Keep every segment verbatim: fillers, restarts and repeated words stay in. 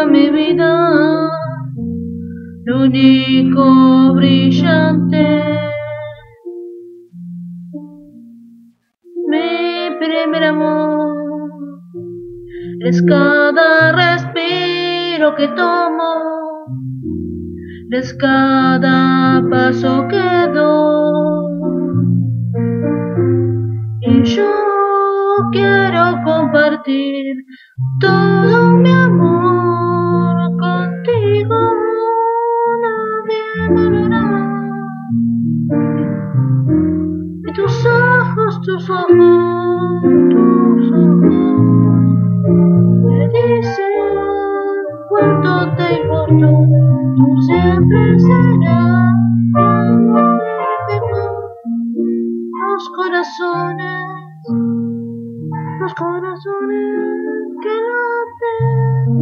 en mi vida, lo único brillante. Mi primer amor es cada respiro que tomo, es cada paso que doy. Y yo quiero compartir todo mi amor contigo, nadie me lo hará. Y tus ojos, tus ojos, tus ojos me dicen cuánto te importo, tú siempre serás mi amor. Los corazones, los corazones que laten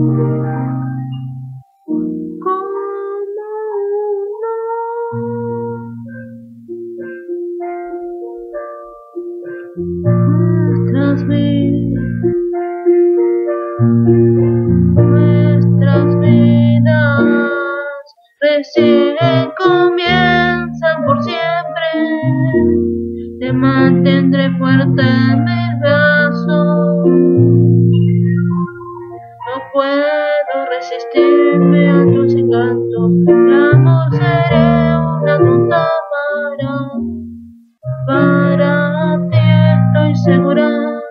como uno. Nuestras vidas, nuestras vidas recién comienzan por siempre. Te mantendré fuerte en mis brazos. No puedo resistirme a tus encantos. Mi amor, seré una tonta para, para ti estoy segura.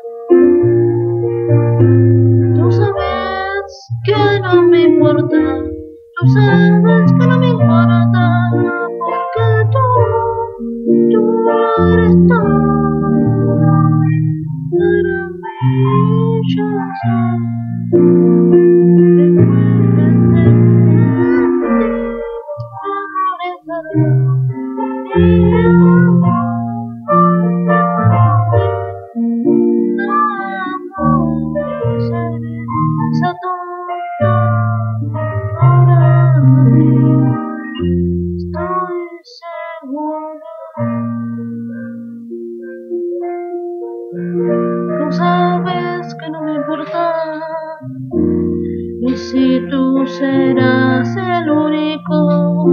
Tú sabes que no me importa. Tú sabes que no me importa. Porque tú, tú eres todo para mí, yo soy. Recuérdate, amor es verdad, mi amor, amor, seré esa tonta para mí, estoy segura. Tú sabes que no me importa, y si tú serás el único,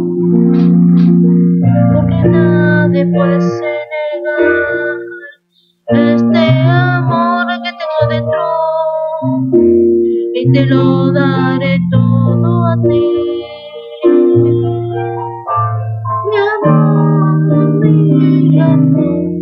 porque nadie puede negar este amor que tengo dentro, y te lo daré todo a ti. Mi amor, mi amor.